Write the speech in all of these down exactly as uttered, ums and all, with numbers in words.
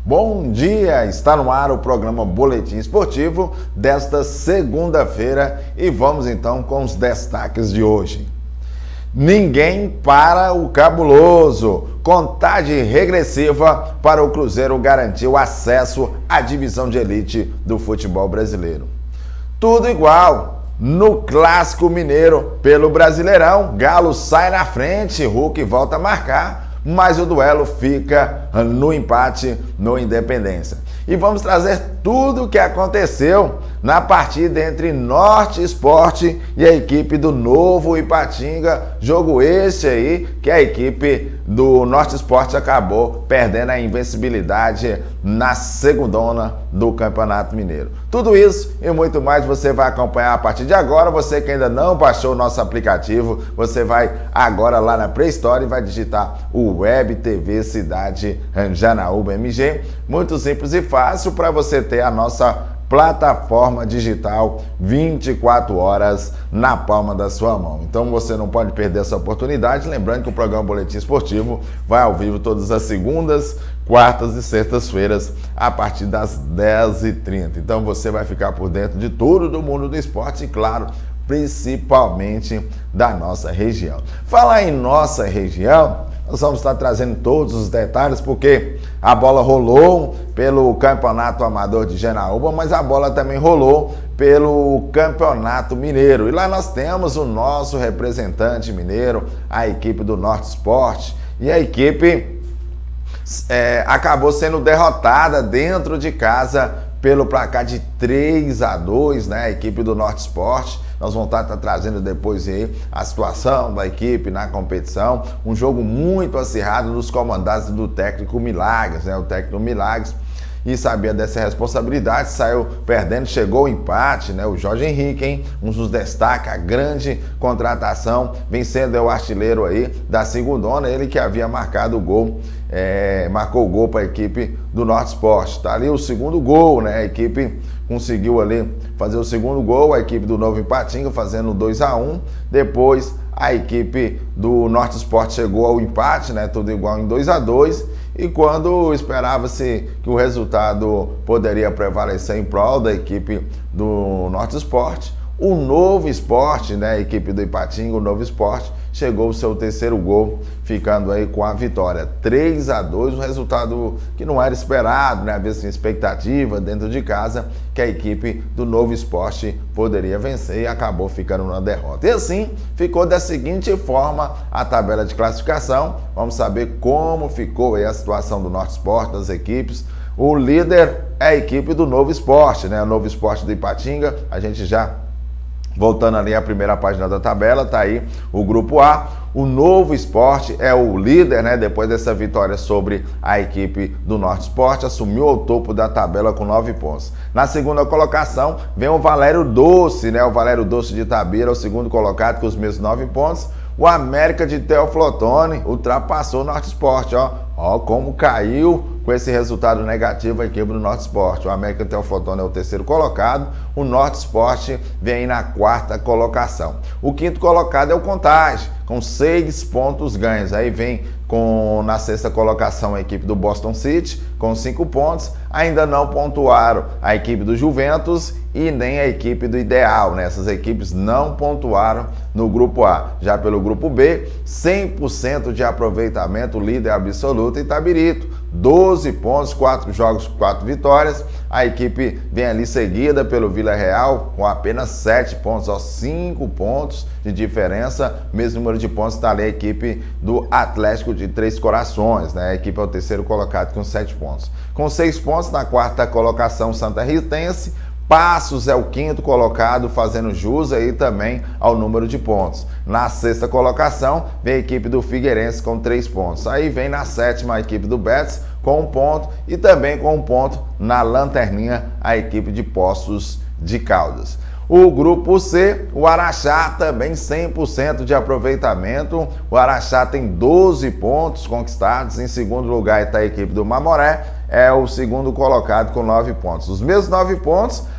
Bom dia, está no ar o programa Boletim Esportivo desta segunda-feira e vamos então com os destaques de hoje. Ninguém para o cabuloso. Contagem regressiva para o Cruzeiro garantir o acesso à divisão de elite do futebol brasileiro. Tudo igual. No Clássico Mineiro, pelo Brasileirão, Galo sai na frente, Hulk volta a marcar, mas o duelo fica no empate no Independência. E vamos trazer tudo o que aconteceu na partida entre Norte Esporte e a equipe do Novo Ipatinga. Jogo este aí que a equipe do Norte Esporte acabou perdendo a invencibilidade na segundona do Campeonato Mineiro. Tudo isso e muito mais você vai acompanhar a partir de agora. Você que ainda não baixou o nosso aplicativo, você vai agora lá na Play Store e vai digitar o Web T V Cidade Janaúba M G. Muito simples e fácil para você ter a nossa plataforma digital vinte e quatro horas na palma da sua mão. Então você não pode perder essa oportunidade. Lembrando que o programa Boletim Esportivo vai ao vivo todas as segundas, quartas e sextas-feiras a partir das dez e trinta. Então você vai ficar por dentro de tudo do mundo do esporte e, claro, principalmente da nossa região. Falar em nossa região, nós vamos estar trazendo todos os detalhes, porque a bola rolou pelo Campeonato Amador de Janaúba, mas a bola também rolou pelo Campeonato Mineiro. E lá nós temos o nosso representante mineiro, a equipe do Norte Esporte, e a equipe é, acabou sendo derrotada dentro de casa pelo placar de três a dois, né? A equipe do Norte Esporte. Nós vamos estar, estar trazendo depois aí a situação da equipe na competição. Um jogo muito acirrado nos comandados do técnico Milagres, né? O técnico Milagres, e sabia dessa responsabilidade, saiu perdendo, chegou o empate, né? O Jorge Henrique, hein? Um dos destaques, a grande contratação, vencendo é o artilheiro aí da segundona, ele que havia marcado o gol, é, marcou o gol para a equipe do Norte Esporte. Tá ali o segundo gol, né? A equipe conseguiu ali fazer o segundo gol, a equipe do Novo Ipatinga fazendo dois a um, depois a equipe do Norte Esporte chegou ao empate, né? Tudo igual em dois a dois, e quando esperava-se que o resultado poderia prevalecer em prol da equipe do Norte Esporte, o Novo Esporte, né, a equipe do Ipatinga, o Novo Esporte, chegou o seu terceiro gol, ficando aí com a vitória. três a dois, um resultado que não era esperado, né? Havia assim, expectativa dentro de casa que a equipe do Novo Esporte poderia vencer e acabou ficando na derrota. E assim, ficou da seguinte forma a tabela de classificação. Vamos saber como ficou aí a situação do Norte Esporte, das equipes. O líder é a equipe do Novo Esporte, né? O Novo Esporte do Ipatinga, a gente já... Voltando ali à primeira página da tabela, tá aí o Grupo A. O Novo Esporte é o líder, né? Depois dessa vitória sobre a equipe do Norte Esporte, assumiu o topo da tabela com nove pontos. Na segunda colocação vem o Valério Doce, né? O Valério Doce de Itabira, o segundo colocado com os mesmos nove pontos. O América de Teoflotone ultrapassou o Norte Esporte, ó. Ó como caiu com esse resultado negativo a equipe do Norte Esporte. O América de Teoflotone é o terceiro colocado, o Norte Esporte vem na quarta colocação. O quinto colocado é o Contagem, com seis pontos ganhos. Aí vem com na sexta colocação a equipe do Boston City, com cinco pontos. Ainda não pontuaram a equipe do Juventus e nem a equipe do Ideal, né? Essas equipes não pontuaram no Grupo A. Já pelo Grupo B, cem por cento de aproveitamento, líder absoluto, Itabirito. doze pontos, quatro jogos, quatro vitórias. A equipe vem ali seguida pelo Vila Real com apenas sete pontos, ó, cinco pontos de diferença. Mesmo número de pontos está ali a equipe do Atlético de Três Corações, né? A equipe é o terceiro colocado com sete pontos. Com seis pontos na quarta colocação, Santa Ritense. Passos é o quinto colocado, fazendo jus aí também ao número de pontos. Na sexta colocação, vem a equipe do Figueirense com três pontos. Aí vem na sétima a equipe do Betis com um ponto e também com um ponto na lanterninha a equipe de Poços de Caldas. O Grupo C, o Araxá também cem por cento de aproveitamento. O Araxá tem doze pontos conquistados. Em segundo lugar está a equipe do Mamoré, é o segundo colocado com nove pontos. Os mesmos nove pontos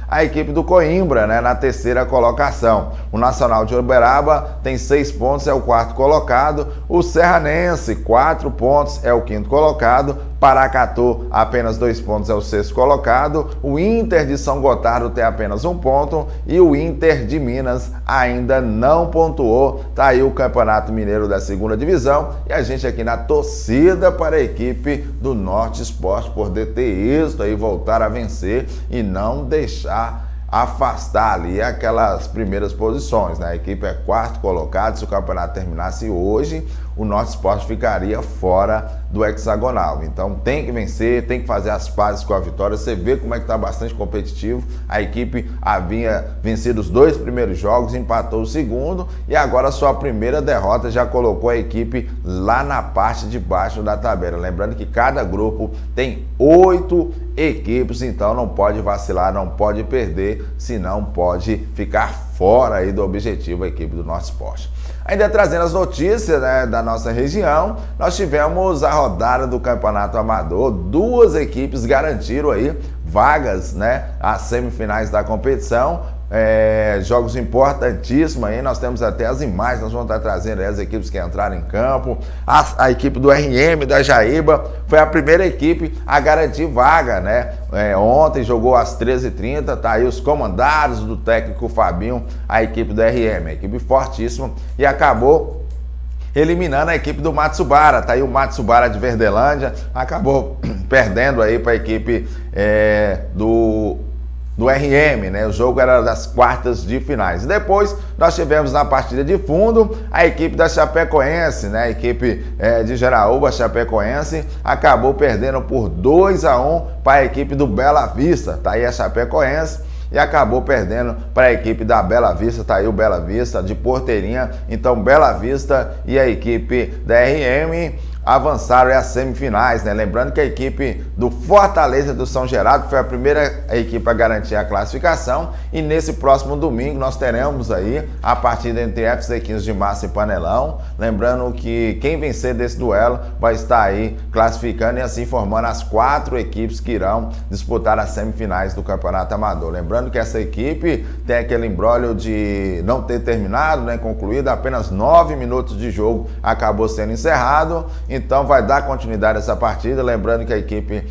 a equipe do Coimbra, né, na terceira colocação. O Nacional de Uberaba tem seis pontos, é o quarto colocado. O Serranense, quatro pontos, é o quinto colocado. Paracatu, apenas dois pontos, é o sexto colocado. O Inter de São Gotardo tem apenas um ponto. E o Inter de Minas ainda não pontuou. Tá aí o Campeonato Mineiro da segunda divisão. E a gente aqui na torcida para a equipe do Norte Esporte poder ter êxito e voltar a vencer e não deixar afastar ali aquelas primeiras posições, né? A equipe é quarto colocado. Se o campeonato terminasse hoje, o Norte Esporte ficaria fora do hexagonal. Então tem que vencer, tem que fazer as pazes com a vitória. Você vê como é que está bastante competitivo. A equipe havia vencido os dois primeiros jogos, empatou o segundo e agora sua primeira derrota já colocou a equipe lá na parte de baixo da tabela. Lembrando que cada grupo tem oito equipes, então não pode vacilar, não pode perder, senão pode ficar fora aí do objetivo a equipe do Norte Esporte. Ainda trazendo as notícias, né, da nossa região, nós tivemos a rodada do Campeonato Amador. Duas equipes garantiram aí vagas, né, às semifinais da competição. É, jogos importantíssimos aí, nós temos até as imagens, nós vamos estar trazendo aí as equipes que entraram em campo. A, a equipe do R M da Jaíba foi a primeira equipe a garantir vaga, né? É, ontem jogou às treze e trinta, tá aí os comandados do técnico Fabinho, a equipe do R M, a equipe fortíssima, e acabou eliminando a equipe do Matsubara. Tá aí o Matsubara de Verdelândia, acabou perdendo aí para a equipe é, do do R M, né? O jogo era das quartas de finais. Depois nós tivemos na partida de fundo a equipe da Chapecoense, né? A equipe é, de Jaraúba, Chapecoense, acabou perdendo por dois a um para a equipe do Bela Vista. Tá aí a Chapecoense e acabou perdendo para a equipe da Bela Vista. Tá aí o Bela Vista de Porteirinha. Então Bela Vista e a equipe da R M avançaram às semifinais, né? Lembrando que a equipe do Fortaleza do São Geraldo foi a primeira equipe a garantir a classificação, e nesse próximo domingo nós teremos aí a partida entre F C quinze de Março e Panelão. Lembrando que quem vencer desse duelo vai estar aí classificando e assim formando as quatro equipes que irão disputar as semifinais do Campeonato Amador. Lembrando que essa equipe tem aquele imbróglio de não ter terminado, né, concluído, apenas nove minutos de jogo acabou sendo encerrado. Então vai dar continuidade a essa partida. Lembrando que a equipe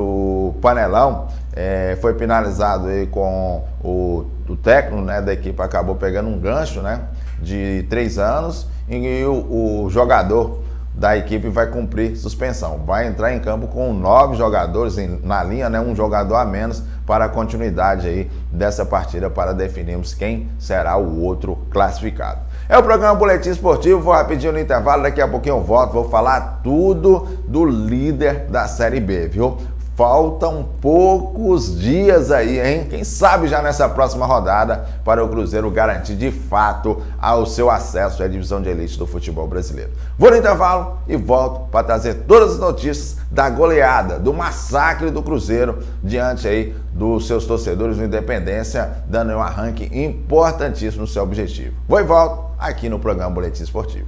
do Panelão é, foi penalizado aí com o, o técnico, né, da equipe, acabou pegando um gancho, né, de três anos, e o, o jogador da equipe vai cumprir suspensão. Vai entrar em campo com nove jogadores em, na linha, né, um jogador a menos para a continuidade aí dessa partida, para definirmos quem será o outro classificado. É o programa Boletim Esportivo, vou rapidinho no intervalo, daqui a pouquinho eu volto, vou falar tudo do líder da Série B, viu? Faltam poucos dias aí, hein? Quem sabe já nessa próxima rodada para o Cruzeiro garantir de fato ao seu acesso à divisão de elite do futebol brasileiro. Vou no intervalo e volto para trazer todas as notícias da goleada, do massacre do Cruzeiro diante aí dos seus torcedores do Independência, dando um arranque importantíssimo no seu objetivo. Vou e volto aqui no programa Boletim Esportivo.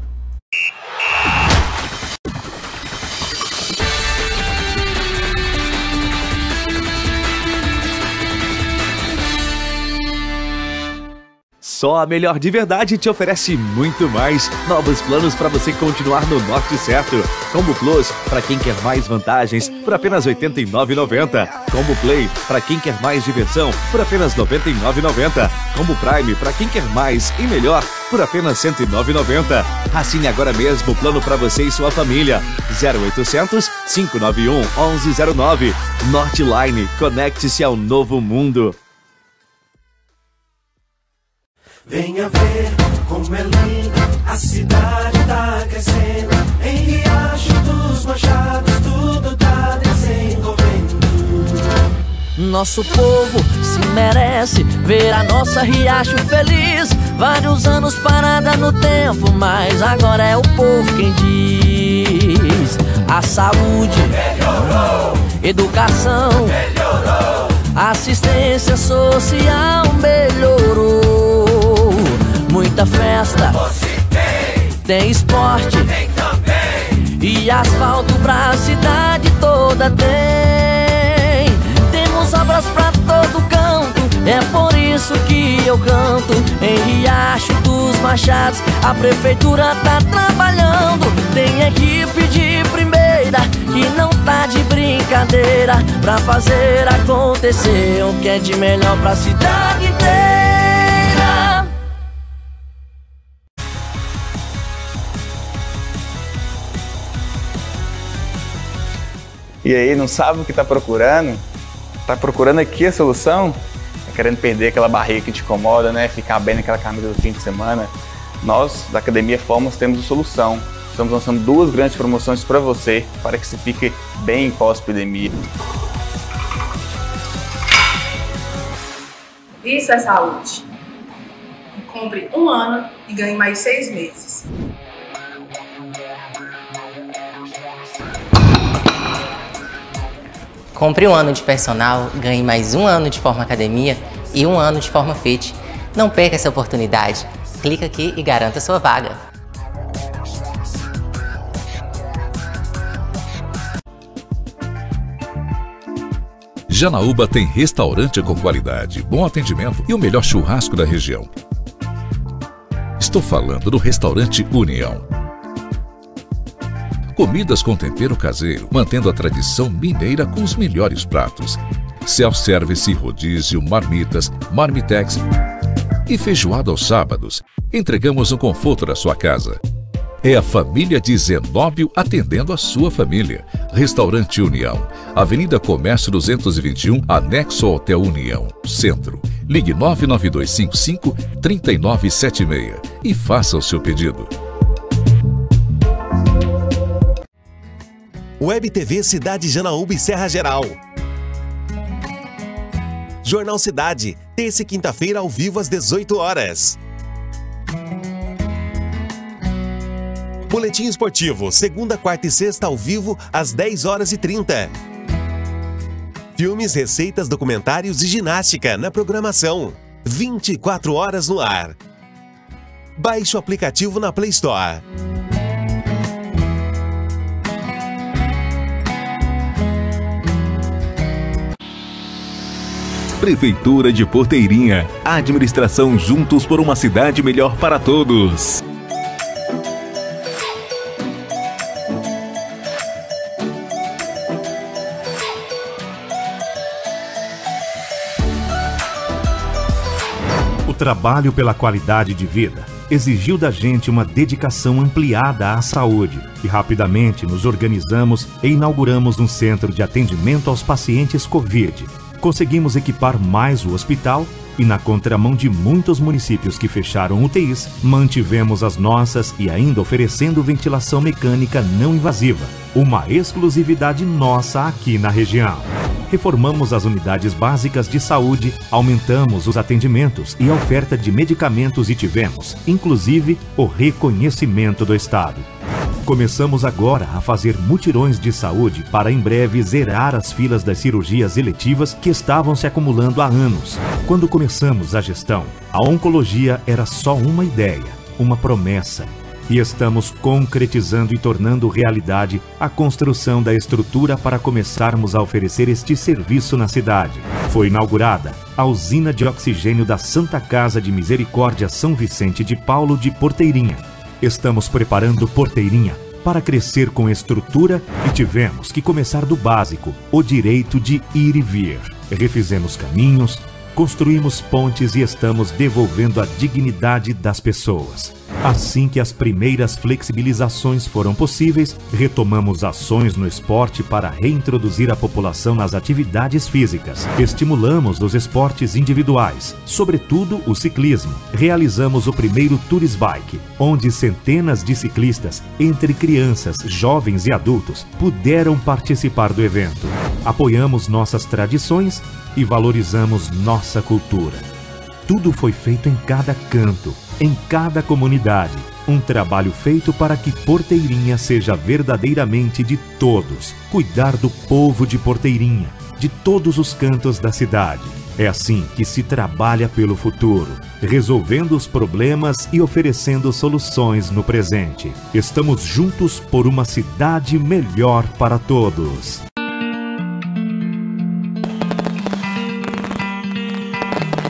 Só a Melhor de Verdade te oferece muito mais. Novos planos para você continuar no norte certo. Combo Plus, para quem quer mais vantagens, por apenas oitenta e nove reais e noventa centavos. Combo Play, para quem quer mais diversão, por apenas noventa e nove reais e noventa centavos. Combo Prime, para quem quer mais e melhor, por apenas cento e nove reais e noventa centavos. Assine agora mesmo o plano para você e sua família. zero oitocentos, cinco nove um, onze zero nove. Northline, conecte-se ao novo mundo. Venha ver como é linda, a cidade tá crescendo. Em Riacho dos Machados tudo tá desenvolvendo. Nosso povo se merece ver a nossa Riacho feliz. Vários anos parada no tempo, mas agora é o povo quem diz. A saúde melhorou, educação melhorou, assistência social melhorou. Muita festa, você tem, tem esporte, tem também, e asfalto pra cidade toda tem. Temos obras pra todo canto, É por isso que eu canto em Riacho dos Machados. A prefeitura tá trabalhando, tem equipe de primeira que não tá de brincadeira pra fazer acontecer o que é de melhor pra cidade inteira. E aí, não sabe o que tá procurando? Tá procurando aqui a solução? Tá querendo perder aquela barriga que te incomoda, né? Ficar bem naquela camisa do fim de semana? Nós, da Academia Fórmulas, temos a solução. Estamos lançando duas grandes promoções para você, para que você fique bem pós-epidemia. Isso é saúde. Compre um ano e ganhe mais seis meses. Compre um ano de personal, ganhe mais um ano de Forma Academia e um ano de Forma Fit. Não perca essa oportunidade. Clica aqui e garanta sua vaga. Janaúba tem restaurante com qualidade, bom atendimento e o melhor churrasco da região. Estou falando do restaurante União. Comidas com tempero caseiro, mantendo a tradição mineira com os melhores pratos. Self-service, rodízio, marmitas, marmitex e feijoada aos sábados. Entregamos o conforto da sua casa. É a família de Zenóbio atendendo a sua família. Restaurante União, Avenida Comércio duzentos e vinte e um, anexo ao Hotel União, Centro. Ligue nove nove dois cinco cinco, três nove sete seis e faça o seu pedido. Web T V Cidade Janaúba e Serra Geral. Jornal Cidade, terça e quinta-feira ao vivo às dezoito horas. Boletim Esportivo, segunda, quarta e sexta ao vivo às dez horas e trinta. Filmes, receitas, documentários e ginástica na programação. vinte e quatro horas no ar. Baixe o aplicativo na Play Store. Prefeitura de Porteirinha. A administração juntos por uma cidade melhor para todos. O trabalho pela qualidade de vida exigiu da gente uma dedicação ampliada à saúde e rapidamente nos organizamos e inauguramos um centro de atendimento aos pacientes Covid. Conseguimos equipar mais o hospital e, na contramão de muitos municípios que fecharam U T Is, mantivemos as nossas e ainda oferecendo ventilação mecânica não invasiva, uma exclusividade nossa aqui na região. Reformamos as unidades básicas de saúde, aumentamos os atendimentos e a oferta de medicamentos e tivemos, inclusive, o reconhecimento do Estado. Começamos agora a fazer mutirões de saúde para em breve zerar as filas das cirurgias eletivas que estavam se acumulando há anos. Quando começamos a gestão, a oncologia era só uma ideia, uma promessa. E estamos concretizando e tornando realidade a construção da estrutura para começarmos a oferecer este serviço na cidade. Foi inaugurada a usina de oxigênio da Santa Casa de Misericórdia São Vicente de Paulo de Porteirinha. Estamos preparando Porteirinha para crescer com estrutura e tivemos que começar do básico, o direito de ir e vir. Refizemos caminhos, construímos pontes e estamos devolvendo a dignidade das pessoas. Assim que as primeiras flexibilizações foram possíveis, retomamos ações no esporte para reintroduzir a população nas atividades físicas. Estimulamos os esportes individuais, sobretudo o ciclismo. Realizamos o primeiro Tours Bike, onde centenas de ciclistas, entre crianças, jovens e adultos, puderam participar do evento. Apoiamos nossas tradições e valorizamos nossa cultura. Tudo foi feito em cada canto, em cada comunidade. Um trabalho feito para que Porteirinha seja verdadeiramente de todos. Cuidar do povo de Porteirinha, de todos os cantos da cidade. É assim que se trabalha pelo futuro, resolvendo os problemas e oferecendo soluções no presente. Estamos juntos por uma cidade melhor para todos.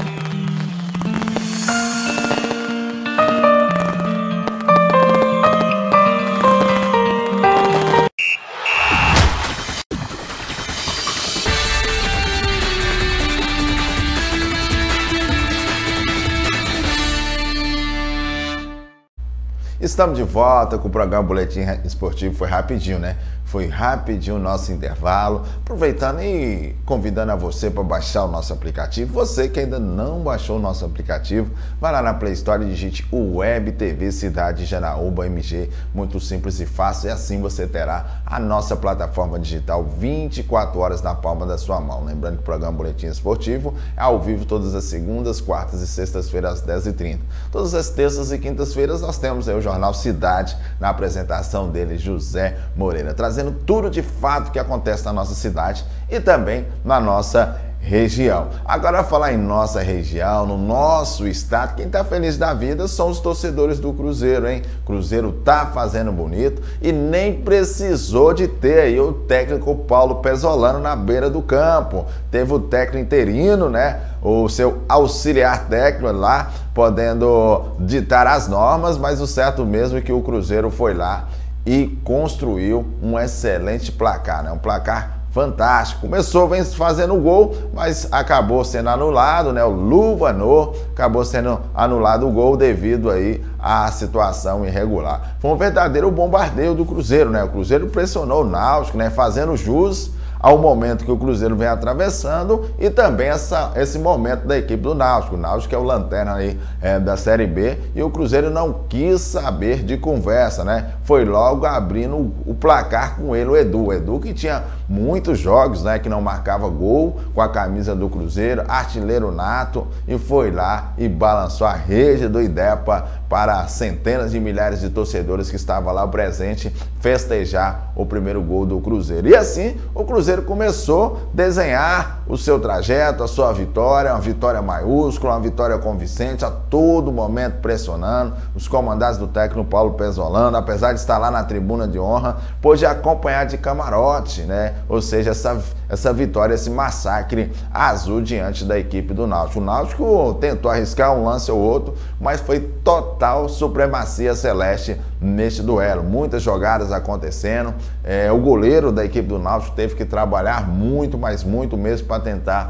Estamos de volta com o programa Boletim Esportivo. Foi rapidinho, né? Foi rapidinho o nosso intervalo. Aproveitando e convidando a você para baixar o nosso aplicativo. Você que ainda não baixou o nosso aplicativo, vai lá na Play Store e digite o Web T V Cidade Janaúba M G. Muito simples e fácil. E assim você terá a nossa plataforma digital vinte e quatro horas na palma da sua mão. Lembrando que o programa Boletim Esportivo é ao vivo todas as segundas, quartas e sextas-feiras às dez e trinta. Todas as terças e quintas-feiras nós temos aí o Jornal Cidade, na apresentação dele, José Moreira, trazendo tudo de fato que acontece na nossa cidade e também na nossa região. Agora, falar em nossa região, no nosso estado, quem tá feliz da vida são os torcedores do Cruzeiro, hein? Cruzeiro tá fazendo bonito e nem precisou de ter aí o técnico Paulo Pesolano na beira do campo. Teve o técnico interino, né? O seu auxiliar técnico lá, podendo ditar as normas, mas o certo mesmo é que o Cruzeiro foi lá e construiu um excelente placar, né? Um placar fantástico. Começou vem fazendo gol, mas acabou sendo anulado, né? O Luvanor acabou sendo anulado o gol devido aí à situação irregular. Foi um verdadeiro bombardeio do Cruzeiro, né? O Cruzeiro pressionou o Náutico, né? Fazendo jus ao momento que o Cruzeiro vem atravessando e também essa, esse momento da equipe do Náutico. O Náutico é o lanterna aí é, da Série B e o Cruzeiro não quis saber de conversa, né? Foi logo abrindo o, o placar com ele, o Edu. O Edu que tinha muitos jogos, né, que não marcava gol com a camisa do Cruzeiro, artilheiro nato, e foi lá e balançou a rede do Idepa para centenas de milhares de torcedores que estavam lá presente festejar o primeiro gol do Cruzeiro. E assim o Cruzeiro começou a desenhar o seu trajeto, a sua vitória, uma vitória maiúscula, uma vitória convincente, a todo momento pressionando. Os comandados do técnico Paulo Pesolano, apesar de estar lá na tribuna de honra, pôde acompanhar de camarote, né? Ou seja, essa, essa vitória, esse massacre azul diante da equipe do Náutico. O Náutico tentou arriscar um lance ou outro, mas foi total supremacia celeste neste duelo. Muitas jogadas acontecendo. É, o goleiro da equipe do Náutico teve que trabalhar muito, mas muito mesmo para tentar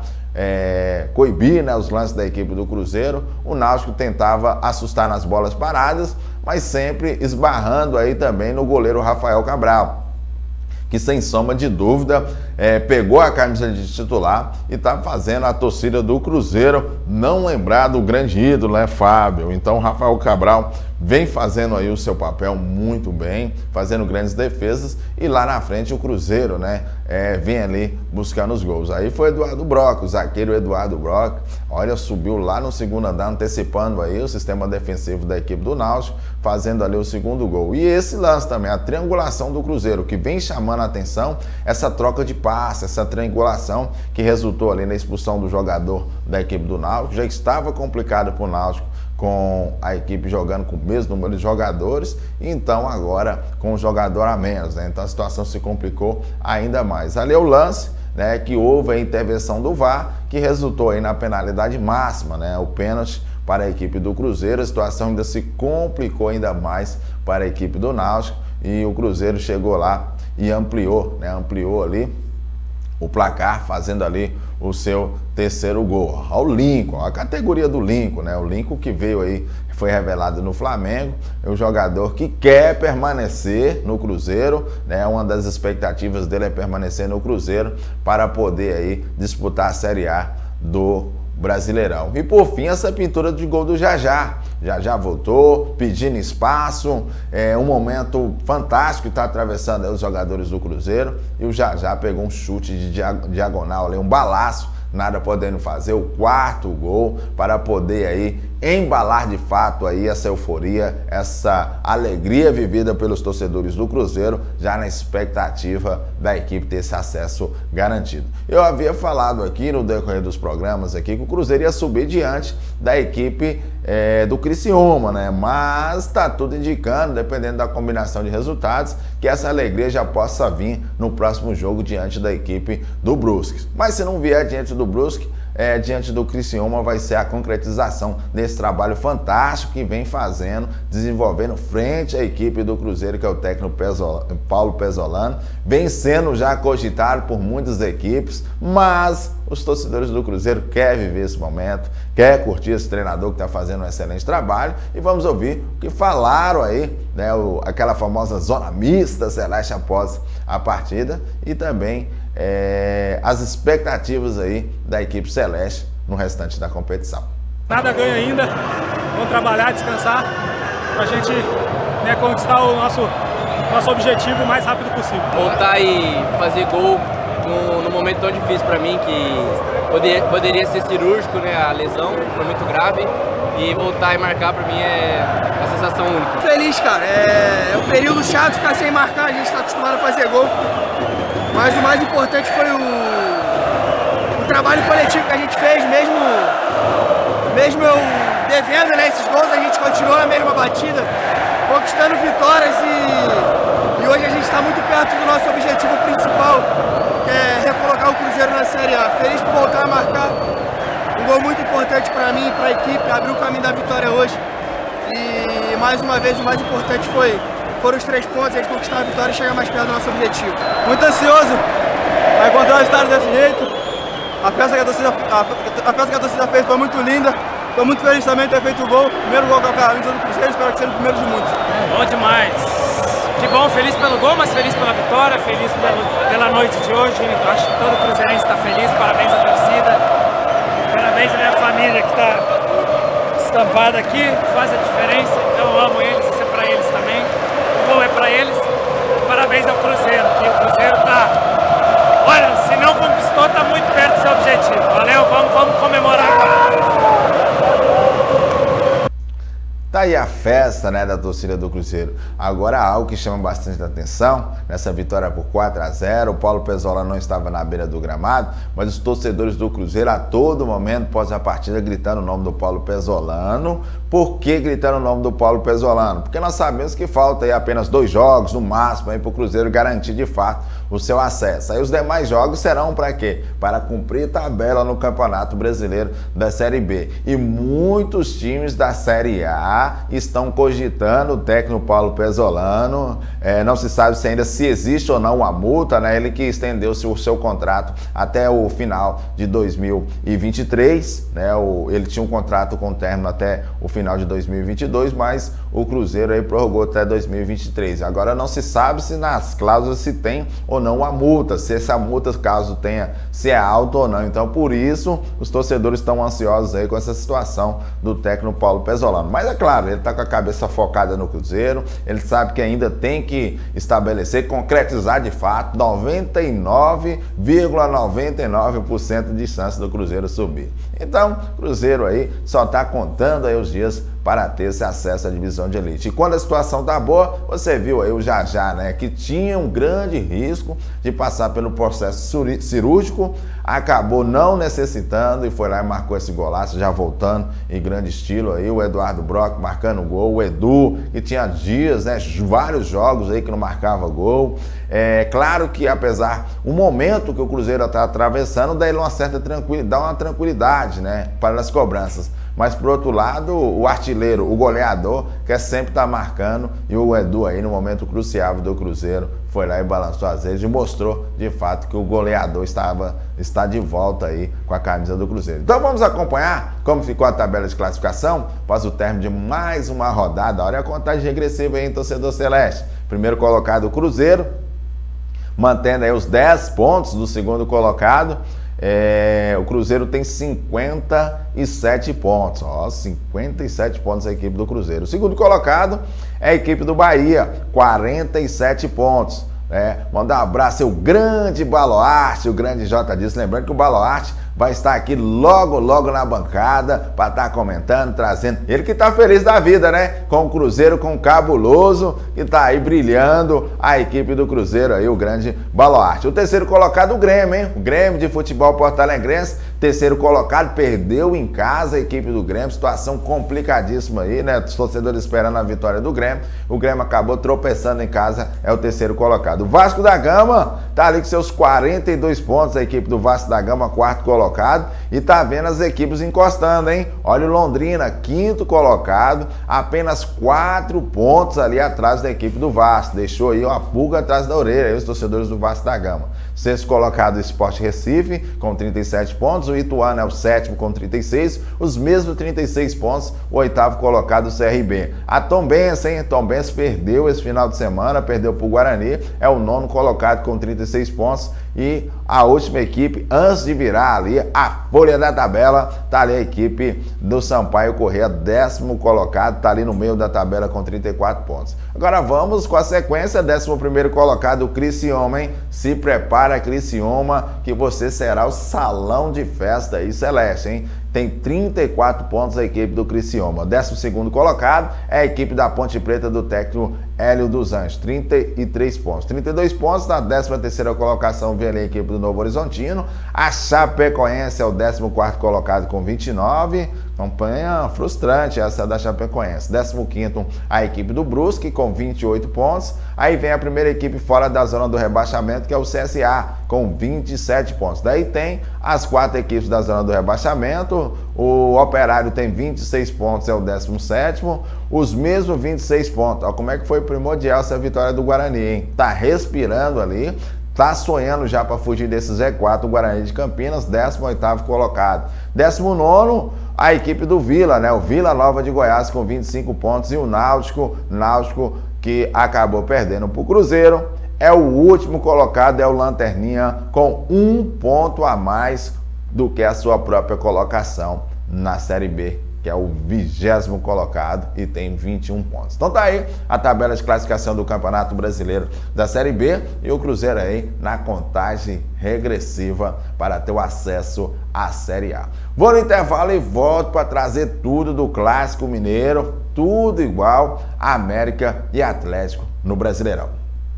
é, coibir, né, os lances da equipe do Cruzeiro. O Náutico tentava assustar nas bolas paradas, mas sempre esbarrando aí também no goleiro Rafael Cabral, que sem sombra de dúvida é, pegou a camisa de titular e está fazendo a torcida do Cruzeiro não lembrar do grande ídolo, né, Fábio? Então, Rafael Cabral vem fazendo aí o seu papel muito bem, fazendo grandes defesas, e lá na frente o Cruzeiro, né, é, vem ali buscando os gols. Aí foi Eduardo Brock, o zagueiro Eduardo Brock, olha, subiu lá no segundo andar, antecipando aí o sistema defensivo da equipe do Náutico, fazendo ali o segundo gol. E esse lance também, a triangulação do Cruzeiro, que vem chamando a atenção, essa troca de passe, essa triangulação que resultou ali na expulsão do jogador da equipe do Náutico. Já estava complicado para o Náutico com a equipe jogando com o mesmo número de jogadores, então agora com um jogador a menos, né? Então a situação se complicou ainda mais. Ali é o lance, né, que houve a intervenção do V A R, que resultou aí na penalidade máxima, né, o pênalti para a equipe do Cruzeiro. A situação ainda se complicou ainda mais para a equipe do Náutico e o Cruzeiro chegou lá e ampliou, né, ampliou ali o placar, fazendo ali o seu terceiro gol. Ao Lincoln, a categoria do Lincoln, né? O Lincoln que veio aí, foi revelado no Flamengo, é um jogador que quer permanecer no Cruzeiro, né? Uma das expectativas dele é permanecer no Cruzeiro para poder aí disputar a Série A do Brasileirão. E por fim, essa pintura de gol do Jajá. Jajá voltou, pedindo espaço, é um momento fantástico, está atravessando aí os jogadores do Cruzeiro, e o Jajá pegou um chute de diagonal ali, um balaço, nada podendo fazer, o quarto gol para poder aí embalar de fato aí essa euforia, essa alegria vivida pelos torcedores do Cruzeiro, já na expectativa da equipe ter esse acesso garantido. Eu havia falado aqui no decorrer dos programas aqui que o Cruzeiro ia subir diante da equipe é, do Criciúma, né? Mas tá tudo indicando, dependendo da combinação de resultados, que essa alegria já possa vir no próximo jogo diante da equipe do Brusque. Mas se não vier diante do Brusque, é, diante do Criciúma vai ser a concretização desse trabalho fantástico que vem fazendo, desenvolvendo frente à equipe do Cruzeiro, que é o técnico Pesolano, Paulo Pesolano, vem sendo já cogitado por muitas equipes, mas os torcedores do Cruzeiro querem viver esse momento, quer curtir esse treinador que está fazendo um excelente trabalho, e vamos ouvir o que falaram aí, né, o, aquela famosa zona mista celeste após a partida, e também é, as expectativas aí da equipe celeste no restante da competição. Nada ganha ainda, vamos trabalhar, descansar, para a gente, né, conquistar o nosso, nosso objetivo o mais rápido possível. Voltar e fazer gol no, no momento tão difícil para mim, que poderia, poderia ser cirúrgico, né, a lesão foi muito grave, e voltar e marcar para mim é uma sensação única. Feliz, cara, é, é um período chato ficar sem marcar, a gente está acostumado a fazer gol, mas o mais importante foi o, o trabalho coletivo que a gente fez, mesmo, mesmo eu devendo, né, esses gols, a gente continuou na mesma batida, conquistando vitórias, e, e hoje a gente está muito perto do nosso objetivo principal, que é recolocar o Cruzeiro na Série A. Feliz por voltar a marcar um gol muito importante para mim e para a equipe, abriu o caminho da vitória hoje. E mais uma vez o mais importante foi, foram os três pontos, a gente conquistar a vitória e chegar mais perto do nosso objetivo. Muito ansioso para encontrar o estádio desse jeito. A festa que a torcida, a, a festa que a torcida fez foi muito linda. Estou muito feliz também de ter feito o gol. Primeiro gol com a camisa do Cruzeiro, espero que seja o primeiro de muitos. Bom demais. Que bom, feliz pelo gol, mas feliz pela vitória, feliz pelo, pela noite de hoje. Eu acho que todo cruzeirense está feliz, parabéns à torcida, parabéns à minha família que está estampada aqui, faz a diferença, então eu amo eles, isso é para eles também. O gol é para eles, parabéns ao Cruzeiro, que o Cruzeiro está, olha, se não conquistou, está muito perto do seu objetivo. Valeu, vamos, vamos comemorar agora. Tá aí a festa, né, da torcida do Cruzeiro. Agora algo que chama bastante atenção, nessa vitória por quatro a zero, o Paulo Pesolano não estava na beira do gramado, mas os torcedores do Cruzeiro a todo momento, após a partida, gritando o nome do Paulo Pesolano. Por que gritando o nome do Paulo Pesolano? Porque nós sabemos que falta aí apenas dois jogos, no máximo, para o Cruzeiro garantir de fato o seu acesso. Aí os demais jogos serão para quê? Para cumprir tabela no Campeonato Brasileiro da Série B. E muitos times da Série A estão cogitando o técnico Paulo Pesolano. É, não se sabe se ainda se existe ou não uma multa, né? Ele que estendeu o seu contrato até o final de dois mil e vinte e três, né? O, ele tinha um contrato com término até o final de dois mil e vinte e dois, mas o Cruzeiro aí prorrogou até dois mil e vinte e três. Agora não se sabe se nas cláusulas se tem ou não a multa, se essa multa, caso tenha, se é alta ou não. Então, por isso, os torcedores estão ansiosos aí com essa situação do técnico Paulo Pesolano. Mas é claro, ele está com a cabeça focada no Cruzeiro, ele sabe que ainda tem que estabelecer, concretizar de fato noventa e nove vírgula noventa e nove por cento de chance do Cruzeiro subir. Então, Cruzeiro aí só está contando aí os dias para ter esse acesso à divisão de elite. E quando a situação tá boa, você viu aí o Jajá, né, que tinha um grande risco de passar pelo processo cirúrgico, acabou não necessitando e foi lá e marcou esse golaço, já voltando em grande estilo aí, o Eduardo Brock marcando gol, o Edu, que tinha dias, né, vários jogos aí que não marcava gol. É claro que apesar o momento que o Cruzeiro está atravessando, dá ele uma certa tranquilidade, dá uma tranquilidade, né, para as cobranças. Mas, por outro lado, o artilheiro, o goleador, quer sempre estar marcando, e o Edu aí, no momento crucial do Cruzeiro, foi lá e balançou as redes e mostrou, de fato, que o goleador estava, está de volta aí com a camisa do Cruzeiro. Então vamos acompanhar como ficou a tabela de classificação após o término de mais uma rodada. Olha a contagem regressiva aí, em torcedor celeste. Primeiro colocado, o Cruzeiro, mantendo aí os dez pontos do segundo colocado. É, o Cruzeiro tem cinquenta e sete pontos, ó, cinquenta e sete pontos a equipe do Cruzeiro. O segundo colocado é a equipe do Bahia, quarenta e sete pontos. É, mandar um abraço ao grande Baluarte, o grande J disse, lembrando que o Baluarte vai estar aqui logo, logo na bancada para estar comentando, trazendo. Ele que está feliz da vida, né? Com o Cruzeiro, com o Cabuloso, que está aí brilhando a equipe do Cruzeiro aí, o grande Baluarte. O terceiro colocado, o Grêmio, hein? O Grêmio de Futebol Porto-Alegrense, terceiro colocado, perdeu em casa a equipe do Grêmio, situação complicadíssima aí, né? Os torcedores esperando a vitória do Grêmio. O Grêmio acabou tropeçando em casa, é o terceiro colocado. O Vasco da Gama tá ali com seus quarenta e dois pontos, a equipe do Vasco da Gama, quarto colocado. colocado e tá vendo as equipes encostando, hein? Olha o Londrina, quinto colocado, apenas quatro pontos ali atrás da equipe do Vasco. Deixou aí uma pulga atrás da orelha, aí os torcedores do Vasco da Gama. Sexto colocado o Sport Recife, com trinta e sete pontos. O Ituano é o sétimo com trinta e seis. Os mesmos trinta e seis pontos, o oitavo colocado o C R B. A Tombense, hein? Tombense perdeu esse final de semana, perdeu para o Guarani. É o nono colocado com trinta e seis pontos. E a última equipe, antes de virar ali a folha da tabela, tá ali a equipe do Sampaio Corrêa, décimo colocado, tá ali no meio da tabela com trinta e quatro pontos. Agora vamos com a sequência, décimo primeiro colocado, o Criciúma, hein? Se prepara, Criciúma, que você será o salão de festa aí celeste, hein? Tem trinta e quatro pontos a equipe do Criciúma. décimo segundo colocado é a equipe da Ponte Preta do técnico Hélio dos Anjos, trinta e três pontos. trinta e dois pontos, na décima terceira colocação vem ali a equipe do Novo Horizontino. A Chapecoense é o décimo quarto colocado com vinte e nove. Campanha frustrante essa da Chapecoense. décimo quinto a equipe do Brusque com vinte e oito pontos. Aí vem a primeira equipe fora da zona do rebaixamento, que é o C S A, com vinte e sete pontos. Daí tem as quatro equipes da zona do rebaixamento. O Operário tem vinte e seis pontos, é o décimo sétimo. Os mesmos vinte e seis pontos. Olha como é que foi primordial essa vitória do Guarani, hein? Tá respirando ali. Tá sonhando já para fugir desse Z quatro, o Guarani de Campinas, décimo oitavo colocado. décimo nono, a equipe do Vila, né? O Vila Nova de Goiás com vinte e cinco pontos e o Náutico, Náutico que acabou perdendo para o Cruzeiro. É o último colocado, é o Lanterninha com um ponto a mais do que a sua própria colocação na Série B, que é o vigésimo colocado e tem vinte e um pontos. Então tá aí a tabela de classificação do Campeonato Brasileiro da Série B e o Cruzeiro aí na contagem regressiva para ter o acesso à Série A. Vou no intervalo e volto para trazer tudo do Clássico Mineiro, tudo igual a América e Atlético no Brasileirão.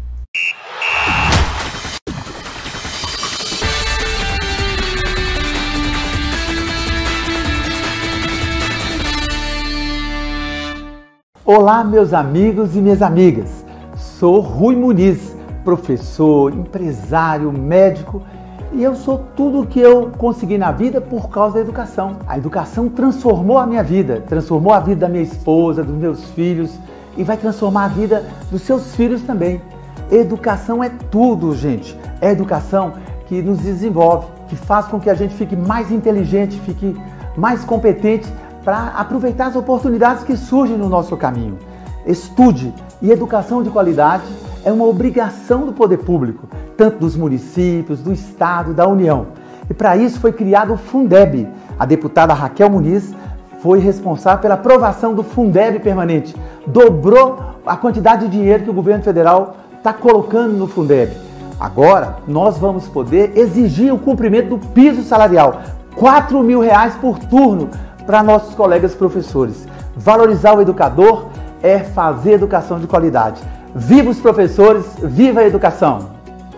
Olá, meus amigos e minhas amigas. Sou Rui Muniz, professor, empresário, médico, e eu sou tudo o que eu consegui na vida por causa da educação. A educação transformou a minha vida, transformou a vida da minha esposa, dos meus filhos e vai transformar a vida dos seus filhos também. Educação é tudo, gente. É a educação que nos desenvolve, que faz com que a gente fique mais inteligente, fique mais competente para aproveitar as oportunidades que surgem no nosso caminho. Estude, e educação de qualidade é uma obrigação do poder público, tanto dos municípios, do Estado, da União. E para isso foi criado o Fundeb. A deputada Raquel Muniz foi responsável pela aprovação do Fundeb permanente. Dobrou a quantidade de dinheiro que o governo federal está colocando no Fundeb. Agora, nós vamos poder exigir o cumprimento do piso salarial, quatro mil reais por turno, para nossos colegas professores. Valorizar o educador é fazer educação de qualidade. Viva os professores, viva a educação!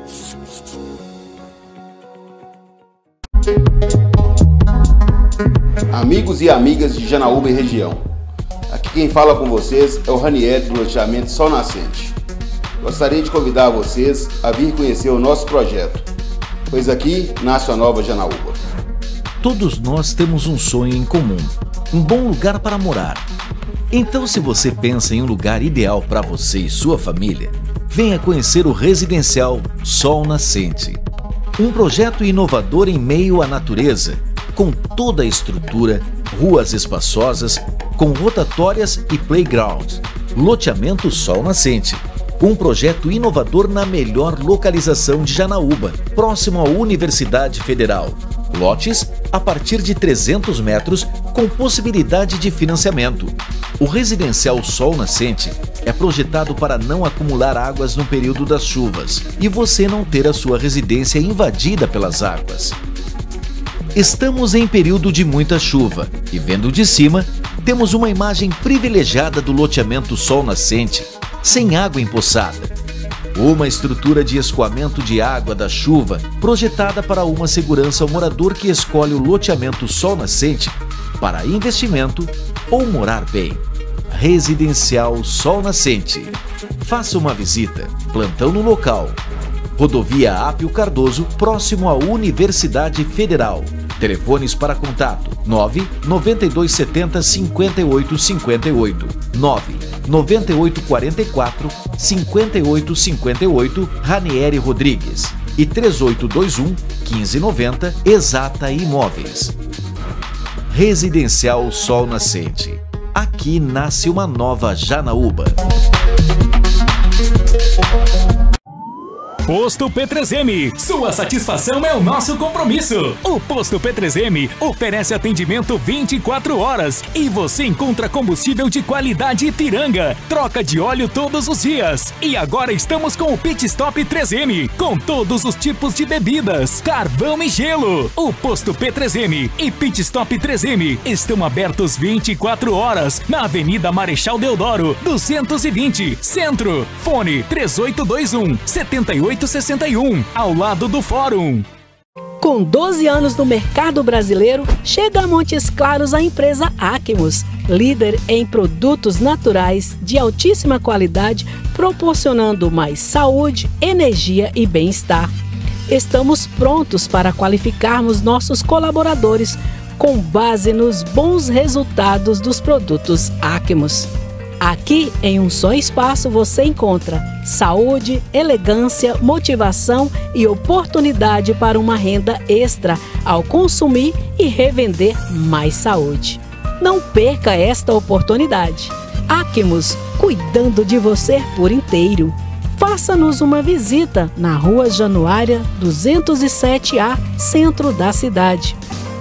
Amigos e amigas de Janaúba e região, aqui quem fala com vocês é o Ranieri do loteamento Sol Nascente. Gostaria de convidar vocês a vir conhecer o nosso projeto, pois aqui nasce a nova Janaúba. Todos nós temos um sonho em comum, um bom lugar para morar. Então, se você pensa em um lugar ideal para você e sua família, venha conhecer o Residencial Sol Nascente. Um projeto inovador em meio à natureza, com toda a estrutura, ruas espaçosas, com rotatórias e playground. Loteamento Sol Nascente. Um projeto inovador na melhor localização de Janaúba, próximo à Universidade Federal. Lotes a partir de trezentos metros com possibilidade de financiamento. O Residencial Sol Nascente é projetado para não acumular águas no período das chuvas e você não ter a sua residência invadida pelas águas. Estamos em período de muita chuva e, vendo de cima, temos uma imagem privilegiada do loteamento Sol Nascente, sem água empoçada. Uma estrutura de escoamento de água da chuva projetada para uma segurança ao morador que escolhe o loteamento Sol Nascente para investimento ou morar bem. Residencial Sol Nascente. Faça uma visita. Plantão no local. Rodovia Apio Cardoso, próximo à Universidade Federal. Telefones para contato: nove nove dois sete zero cinco oito cinco oito, nove nove oito quatro quatro cinco oito cinco oito, Ranieri Rodrigues, e três oito dois um, um cinco nove zero, Exata Imóveis. Residencial Sol Nascente. Aqui nasce uma nova Janaúba. Posto P três M. Sua satisfação é o nosso compromisso. O Posto P três M oferece atendimento vinte e quatro horas e você encontra combustível de qualidade Ipiranga. Troca de óleo todos os dias. E agora estamos com o Pit Stop três M, com todos os tipos de bebidas, carvão e gelo. O Posto P três M e Pit Stop três M estão abertos vinte e quatro horas na Avenida Marechal Deodoro, duzentos e vinte, Centro. Fone três oito dois um, sete oito seis um, ao lado do Fórum. Com doze anos no mercado brasileiro, chega a Montes Claros a empresa Acmos, líder em produtos naturais de altíssima qualidade, proporcionando mais saúde, energia e bem-estar. Estamos prontos para qualificarmos nossos colaboradores com base nos bons resultados dos produtos Acmos. Aqui, em um só espaço, você encontra saúde, elegância, motivação e oportunidade para uma renda extra ao consumir e revender mais saúde. Não perca esta oportunidade. Acmos, cuidando de você por inteiro. Faça-nos uma visita na Rua Januária duzentos e sete A, centro da cidade.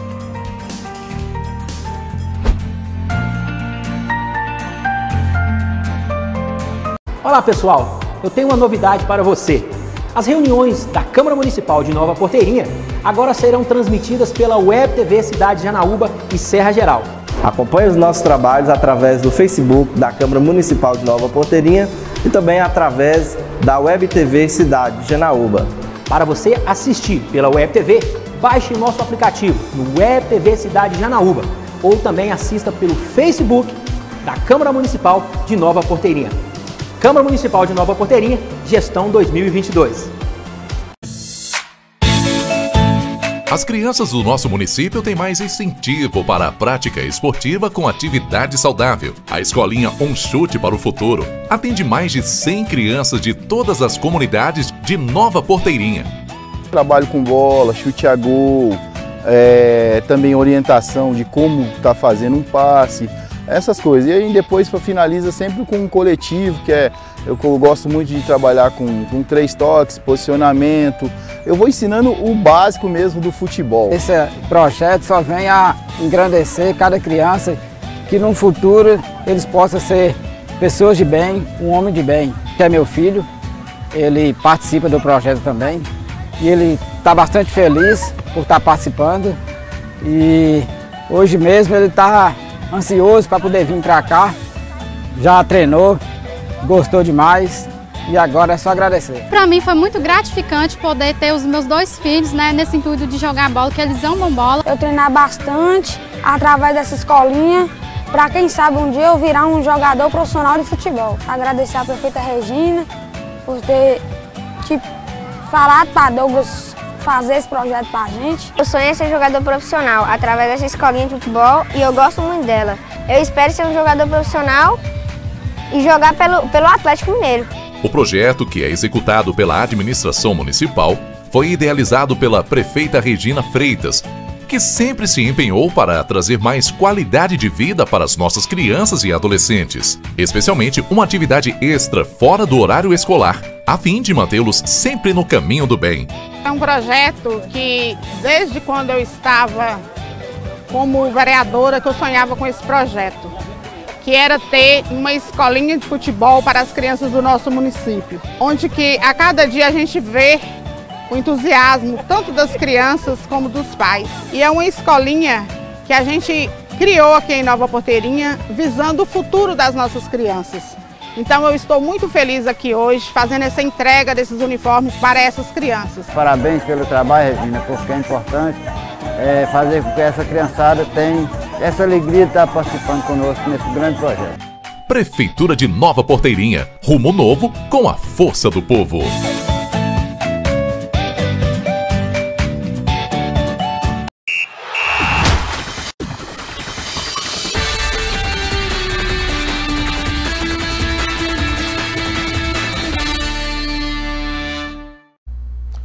Olá pessoal, eu tenho uma novidade para você. As reuniões da Câmara Municipal de Nova Porteirinha agora serão transmitidas pela Web T V Cidade Janaúba e Serra Geral. Acompanhe os nossos trabalhos através do Facebook da Câmara Municipal de Nova Porteirinha e também através da Web T V Cidade Janaúba. Para você assistir pela Web T V, baixe o nosso aplicativo no Web T V Cidade Janaúba ou também assista pelo Facebook da Câmara Municipal de Nova Porteirinha. Câmara Municipal de Nova Porteirinha, gestão dois mil e vinte e dois. As crianças do nosso município têm mais incentivo para a prática esportiva com atividade saudável. A escolinha Um Chute para o Futuro atende mais de cem crianças de todas as comunidades de Nova Porteirinha. Trabalho com bola, chute a gol, é, também orientação de como está fazendo um passe, essas coisas. E aí depois finaliza sempre com um coletivo, que é, eu, eu gosto muito de trabalhar com, com três toques, posicionamento. Eu vou ensinando o básico mesmo do futebol. Esse projeto só vem a engrandecer cada criança, que no futuro eles possam ser pessoas de bem, um homem de bem. Que é meu filho, ele participa do projeto também e ele está bastante feliz por estar participando e hoje mesmo ele está ansioso para poder vir para cá, já treinou, gostou demais e agora é só agradecer. Para mim foi muito gratificante poder ter os meus dois filhos, né, nesse intuito de jogar bola, que eles amam bola. Eu treinar bastante através dessa escolinha, para quem sabe um dia eu virar um jogador profissional de futebol. Agradecer à prefeita Regina por ter tipo, falado para Douglas fazer esse projeto pra gente. Eu sonhei ser jogador profissional através dessa escolinha de futebol e eu gosto muito dela. Eu espero ser um jogador profissional e jogar pelo, pelo Atlético Mineiro. O projeto, que é executado pela administração municipal, foi idealizado pela prefeita Regina Freitas, que sempre se empenhou para trazer mais qualidade de vida para as nossas crianças e adolescentes, especialmente uma atividade extra fora do horário escolar, a fim de mantê-los sempre no caminho do bem. É um projeto que, desde quando eu estava como vereadora, que eu sonhava com esse projeto, que era ter uma escolinha de futebol para as crianças do nosso município, onde que a cada dia a gente vê o entusiasmo tanto das crianças como dos pais. E é uma escolinha que a gente criou aqui em Nova Porteirinha, visando o futuro das nossas crianças. Então eu estou muito feliz aqui hoje, fazendo essa entrega desses uniformes para essas crianças. Parabéns pelo trabalho, Regina, porque é importante é, fazer com que essa criançada tenha essa alegria de estar participando conosco nesse grande projeto. Prefeitura de Nova Porteirinha, rumo novo com a força do povo.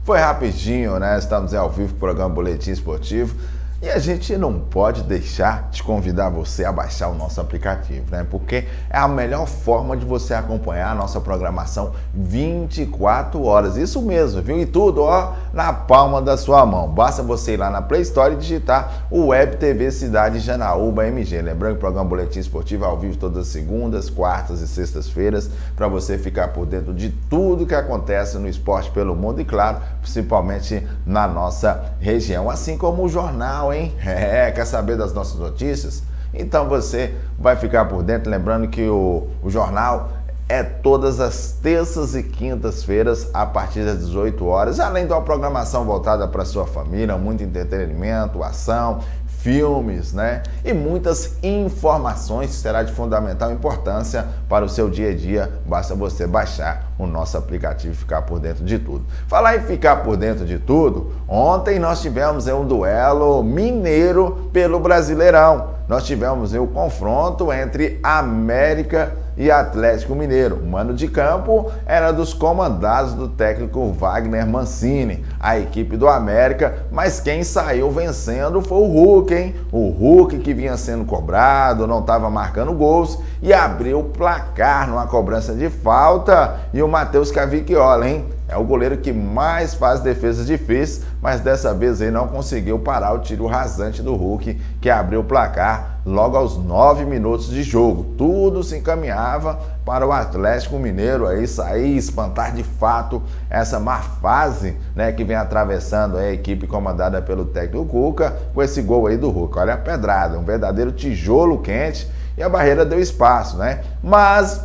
Foi rapidinho, né? Estamos ao vivo com o programa Boletim Esportivo. E a gente não pode deixar de convidar você a baixar o nosso aplicativo, né? Porque é a melhor forma de você acompanhar a nossa programação vinte e quatro horas. Isso mesmo, viu? E tudo, ó, na palma da sua mão. Basta você ir lá na Play Store e digitar o Web T V Cidade Janaúba M G. Lembrando que o programa Boletim Esportivo é ao vivo todas as segundas, quartas e sextas-feiras, para você ficar por dentro de tudo que acontece no esporte pelo mundo e, claro, principalmente na nossa região. Assim como o jornal, hein? É, quer saber das nossas notícias? Então você vai ficar por dentro, lembrando que o, o jornal é todas as terças e quintas-feiras a partir das dezoito horas, além de uma programação voltada para sua família, muito entretenimento, ação, filmes, né? E muitas informações que será de fundamental importância para o seu dia a dia. Basta você baixar o nosso aplicativo e ficar por dentro de tudo. Falar em ficar por dentro de tudo, ontem nós tivemos um duelo mineiro pelo Brasileirão. Nós tivemos o confronto entre América e Atlético Mineiro. O mano de campo era dos comandados do técnico Wagner Mancini, a equipe do América, mas quem saiu vencendo foi o Hulk, hein? O Hulk que vinha sendo cobrado, não estava marcando gols e abriu o placar numa cobrança de falta. E o Matheus Cavicchioli, hein? É o goleiro que mais faz defesas difíceis, mas dessa vez ele não conseguiu parar o tiro rasante do Hulk, que abriu o placar logo aos nove minutos de jogo. Tudo se encaminhava para o Atlético Mineiro aí sair, espantar de fato essa má fase, né, que vem atravessando a equipe comandada pelo técnico Cuca, com esse gol aí do Hulk. Olha a pedrada, um verdadeiro tijolo quente, e a barreira deu espaço, né? Mas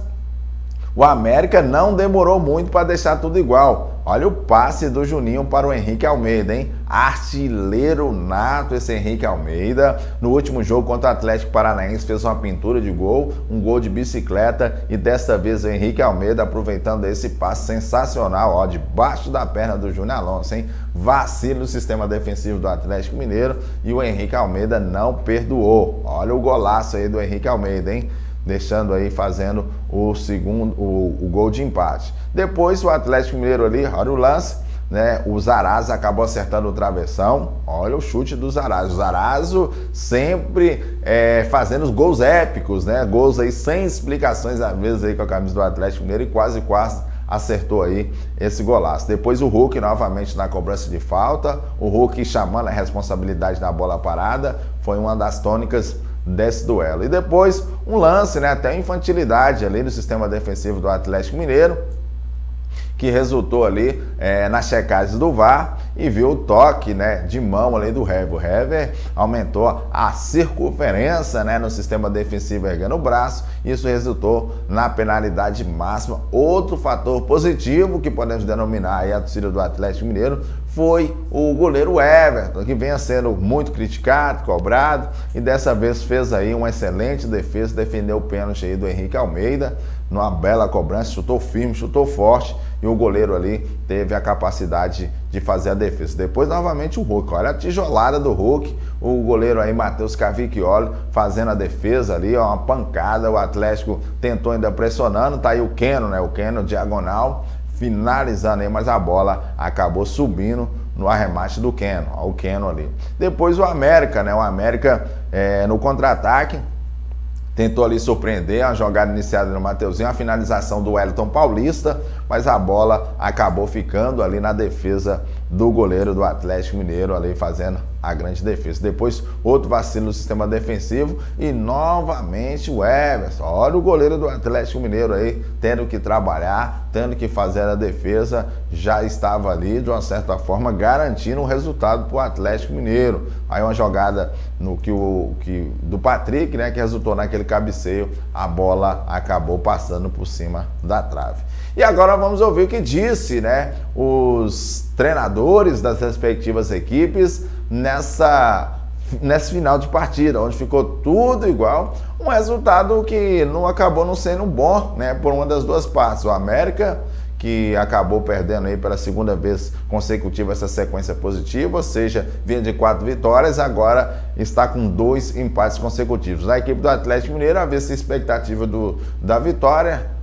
o América não demorou muito para deixar tudo igual. Olha o passe do Juninho para o Henrique Almeida, hein? Artilheiro nato esse Henrique Almeida. No último jogo contra o Atlético Paranaense fez uma pintura de gol, um gol de bicicleta, e dessa vez o Henrique Almeida aproveitando esse passe sensacional, ó, debaixo da perna do Júnior Alonso, hein? Vacilo no sistema defensivo do Atlético Mineiro e o Henrique Almeida não perdoou. Olha o golaço aí do Henrique Almeida, hein? Deixando aí, fazendo o segundo, o, o gol de empate. Depois o Atlético Mineiro ali, olha o lance, né? O Zarazo acabou acertando o travessão. Olha o chute do Zarazo. O Zarazo sempre é, fazendo os gols épicos, né? Gols aí sem explicações, às vezes aí com a camisa do Atlético Mineiro, e quase, quase acertou aí esse golaço. Depois o Hulk novamente na cobrança de falta. O Hulk chamando a responsabilidade da bola parada. Foi uma das tônicas desse duelo. E depois um lance, né, até infantilidade ali no sistema defensivo do Atlético Mineiro, que resultou ali é, na checagem do V A R e viu o toque, né, de mão ali do Hever. O Hever aumentou a circunferência, né, no sistema defensivo erguendo o braço. Isso resultou na penalidade máxima. Outro fator positivo que podemos denominar aí a torcida do Atlético Mineiro foi o goleiro Everton, que vinha sendo muito criticado, cobrado, e dessa vez fez aí uma excelente defesa, defendeu o pênalti aí do Henrique Almeida, numa bela cobrança, chutou firme, chutou forte, e o goleiro ali teve a capacidade de fazer a defesa. Depois novamente o Hulk, olha a tijolada do Hulk, o goleiro aí Matheus Cavicchioli fazendo a defesa ali, ó, uma pancada. O Atlético tentou ainda pressionando, tá aí o Keno, né, o Keno diagonal, finalizando aí, mas a bola acabou subindo no arremate do Keno, ó, o Keno ali. Depois o América, né, o América é, no contra-ataque, tentou ali surpreender, a jogada iniciada no Mateuzinho, a finalização do Wellington Paulista, mas a bola acabou ficando ali na defesa do goleiro do Atlético Mineiro, ali fazendo a grande defesa. Depois outro vacilo no sistema defensivo e novamente o Everson. Olha o goleiro do Atlético Mineiro aí tendo que trabalhar, tendo que fazer a defesa, já estava ali de uma certa forma garantindo um resultado para o Atlético Mineiro. Aí uma jogada no que o que do Patrick, né, que resultou naquele cabeceio, a bola acabou passando por cima da trave. E agora vamos ouvir o que disse, né, os treinadores das respectivas equipes nessa, nesse final de partida, onde ficou tudo igual, um resultado que não acabou não sendo bom, né, por uma das duas partes. O América, que acabou perdendo aí pela segunda vez consecutiva essa sequência positiva, ou seja, vinha de quatro vitórias, agora está com dois empates consecutivos. A equipe do Atlético Mineiro, a ver se a expectativa do, da vitória,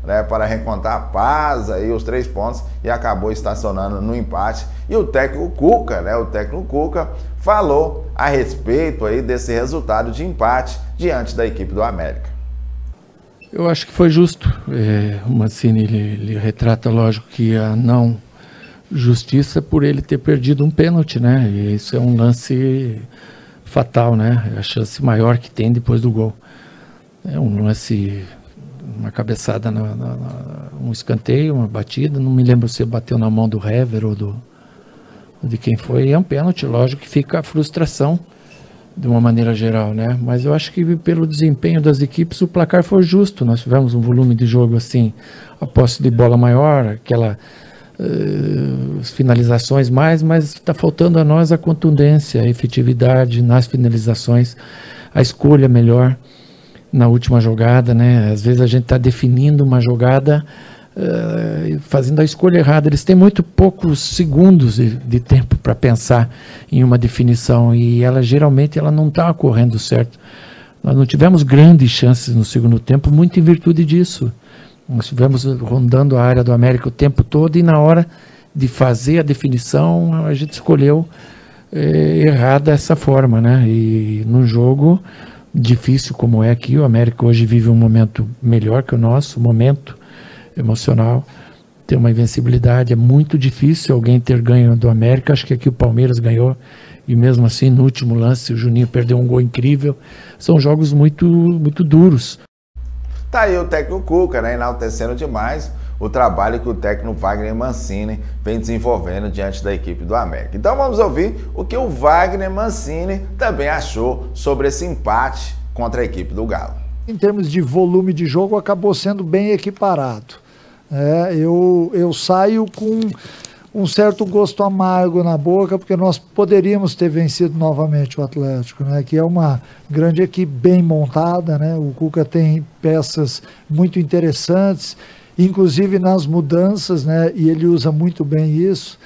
né, para recontar paz aí os três pontos e acabou estacionando no empate. E o técnico Cuca, né, o técnico Cuca falou a respeito aí desse resultado de empate diante da equipe do América. Eu acho que foi justo. É, o Mancini ele, ele retrata, lógico, que a não justiça por ele ter perdido um pênalti, né? E isso é um lance fatal, né? É a chance maior que tem depois do gol. É um lance, uma cabeçada, na, na, na, um escanteio, uma batida. Não me lembro se bateu na mão do Hever ou do, de quem foi. É um pênalti, lógico que fica a frustração de uma maneira geral, né? Mas eu acho que pelo desempenho das equipes o placar foi justo. Nós tivemos um volume de jogo assim, a posse de bola maior, aquela uh, finalizações mais, mas está faltando a nós a contundência, a efetividade nas finalizações, a escolha melhor na última jogada, né? Às vezes a gente está definindo uma jogada Uh, fazendo a escolha errada. Eles têm muito poucos segundos de, de tempo para pensar em uma definição e ela geralmente ela não está ocorrendo certo. Nós não tivemos grandes chances no segundo tempo, muito em virtude disso. Nós estivemos rondando a área do América o tempo todo e na hora de fazer a definição a gente escolheu eh, errar dessa forma, né? E num jogo difícil como é aqui, o América hoje vive um momento melhor que o nosso, momento emocional, ter uma invencibilidade, é muito difícil alguém ter ganho do América. Acho que aqui o Palmeiras ganhou e mesmo assim no último lance o Juninho perdeu um gol incrível. São jogos muito, muito duros. Tá aí o técnico Cuca, né, enaltecendo demais o trabalho que o técnico Wagner Mancini vem desenvolvendo diante da equipe do América. Então vamos ouvir o que o Wagner Mancini também achou sobre esse empate contra a equipe do Galo. Em termos de volume de jogo, acabou sendo bem equiparado. É, eu, eu saio com um certo gosto amargo na boca, porque nós poderíamos ter vencido novamente o Atlético, né, que é uma grande equipe bem montada, né, o Cuca tem peças muito interessantes, inclusive nas mudanças, né, e ele usa muito bem isso,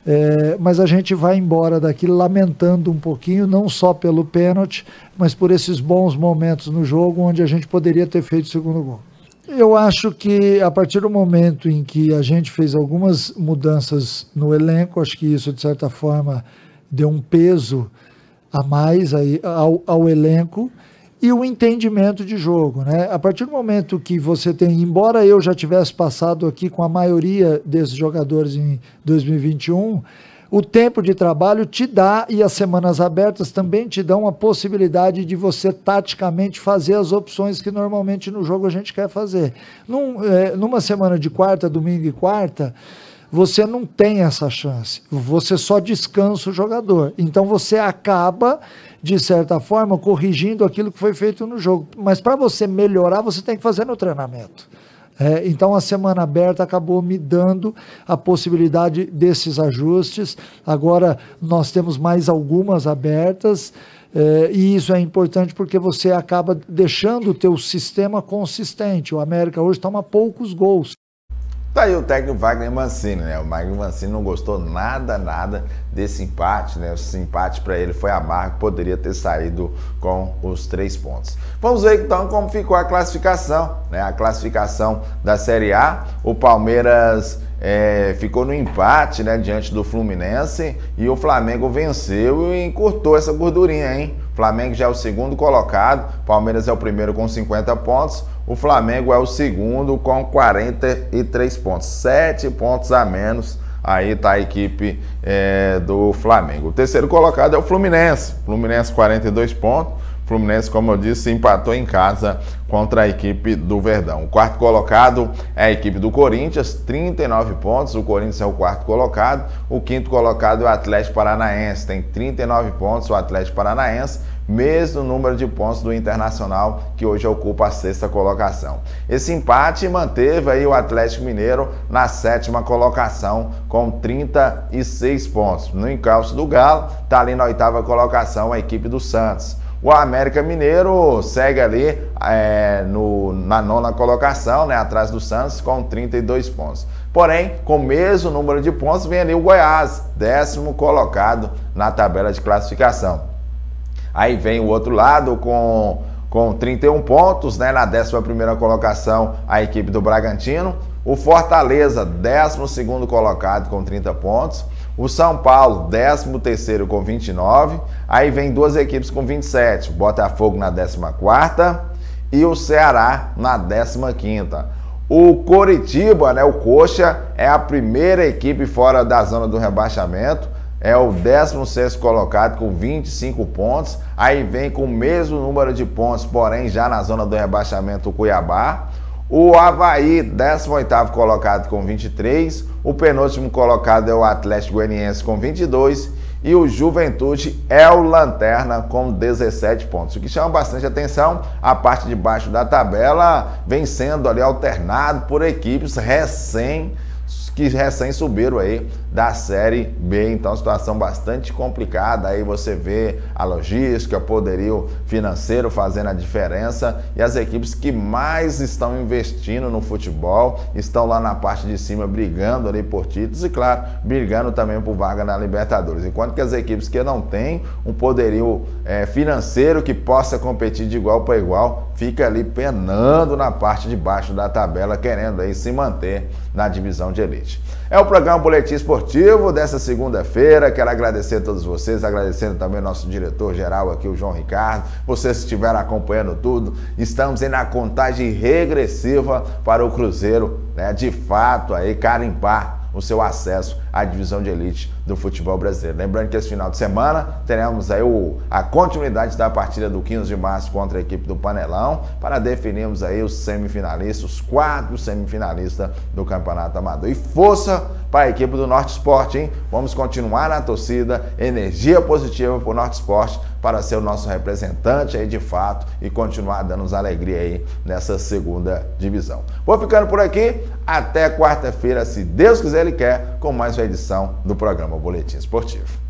é, mas a gente vai embora daqui lamentando um pouquinho, não só pelo pênalti, mas por esses bons momentos no jogo, onde a gente poderia ter feito o segundo gol. Eu acho que a partir do momento em que a gente fez algumas mudanças no elenco, acho que isso de certa forma deu um peso a mais aí ao, ao elenco e o entendimento de jogo, né? A partir do momento que você tem, embora eu já tivesse passado aqui com a maioria desses jogadores em dois mil e vinte e um, o tempo de trabalho te dá, e as semanas abertas também te dão a possibilidade de você taticamente fazer as opções que normalmente no jogo a gente quer fazer. Num, é, numa semana de quarta, domingo e quarta, você não tem essa chance, você só descansa o jogador, então você acaba, de certa forma, corrigindo aquilo que foi feito no jogo, mas para você melhorar, você tem que fazer no treinamento. É, então a semana aberta acabou me dando a possibilidade desses ajustes. Agora nós temos mais algumas abertas, é, e isso é importante porque você acaba deixando o teu sistema consistente. O América hoje toma poucos gols. Tá aí o técnico Wagner Mancini, né? O Wagner Mancini não gostou nada, nada desse empate, né? Esse empate para ele foi amargo, poderia ter saído com os três pontos. Vamos ver então como ficou a classificação, né? A classificação da Série A. O Palmeiras é, ficou no empate, né? Diante do Fluminense, e o Flamengo venceu e encurtou essa gordurinha, hein? O Flamengo já é o segundo colocado, Palmeiras é o primeiro com cinquenta pontos, o Flamengo é o segundo com quarenta e três pontos, sete pontos a menos, aí tá a equipe é, do Flamengo. O terceiro colocado é o Fluminense, Fluminense quarenta e dois pontos, Fluminense, como eu disse, empatou em casa contra a equipe do Verdão. O quarto colocado é a equipe do Corinthians, trinta e nove pontos, o Corinthians é o quarto colocado. O quinto colocado é o Atlético Paranaense, tem trinta e nove pontos, o Atlético Paranaense, mesmo número de pontos do Internacional, que hoje ocupa a sexta colocação. Esse empate manteve aí o Atlético Mineiro na sétima colocação, com trinta e seis pontos. No encalço do Galo, está ali na oitava colocação a equipe do Santos. O América Mineiro segue ali é, no, na nona colocação, né, atrás do Santos, com trinta e dois pontos. Porém, com o mesmo número de pontos, vem ali o Goiás, décimo colocado na tabela de classificação. Aí vem o outro lado com com trinta e um pontos, né? Na décima primeira colocação, a equipe do Bragantino. O Fortaleza, décimo segundo colocado com trinta pontos. O São Paulo, décimo terceiro com vinte e nove. Aí vem duas equipes com vinte e sete. O Botafogo na décima quarta e o Ceará na décima quinta. O Coritiba, né, o Coxa, é a primeira equipe fora da zona do rebaixamento. É o décimo sexto colocado com vinte e cinco pontos. Aí vem com o mesmo número de pontos, porém já na zona do rebaixamento, o Cuiabá. O Avaí, décimo oitavo colocado com vinte e três. O penúltimo colocado é o Atlético Goianiense com vinte e dois. E o Juventude é o lanterna com dezessete pontos. O que chama bastante atenção, a parte de baixo da tabela vem sendo ali alternado por equipes recém que recém subiram aí da Série B, então situação bastante complicada. Aí você vê a logística, o poderio financeiro fazendo a diferença, e as equipes que mais estão investindo no futebol estão lá na parte de cima brigando ali por títulos e, claro, brigando também por vaga na Libertadores, enquanto que as equipes que não têm um poderio é, financeiro que possa competir de igual para igual fica ali penando na parte de baixo da tabela, querendo aí se manter na divisão de elite. É o programa Boletim Esportivo dessa segunda-feira. Quero agradecer a todos vocês, agradecendo também o nosso diretor-geral aqui, o João Ricardo. Vocês que estiveram acompanhando tudo, estamos aí na contagem regressiva para o Cruzeiro, né, de fato, aí carimpar o seu acesso à divisão de elite do futebol brasileiro. Lembrando que esse final de semana teremos aí o, a continuidade da partida do quinze de março contra a equipe do Panelão, para definirmos aí os semifinalistas, os quatro semifinalistas do Campeonato Amador. E força para a equipe do Norte Esporte, hein? Vamos continuar na torcida, energia positiva para o Norte Esporte, para ser o nosso representante aí de fato e continuar dando-nos alegria aí nessa segunda divisão. Vou ficando por aqui, até quarta-feira, se Deus quiser, Ele quer, com mais uma edição do programa Boletim Esportivo.